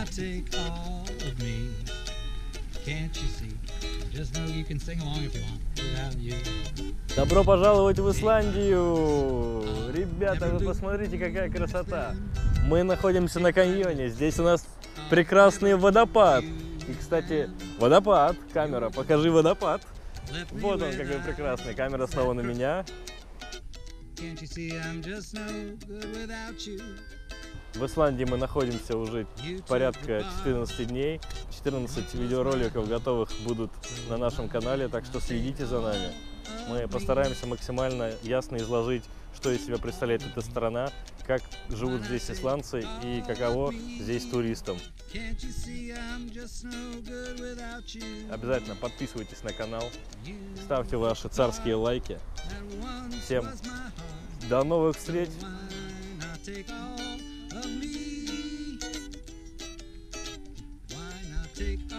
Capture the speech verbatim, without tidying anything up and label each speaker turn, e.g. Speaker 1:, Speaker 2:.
Speaker 1: not take all of me? Can't you see? Just know you can sing along if you want without you.
Speaker 2: Добро пожаловать в Исландию! Ребята, вы посмотрите, какая красота! Мы находимся на каньоне, здесь у нас прекрасный водопад. И, кстати, водопад, камера, покажи водопад. Вот он какой прекрасный, камера снова на меня. В Исландии мы находимся уже порядка четырнадцати дней. четырнадцать видеороликов готовых будут на нашем канале, так что следите за нами. Мы постараемся максимально ясно изложить, что из себя представляет эта страна, как живут здесь исландцы и каково здесь туристам. Обязательно подписывайтесь на канал, ставьте ваши царские лайки. Всем до новых встреч!
Speaker 1: Take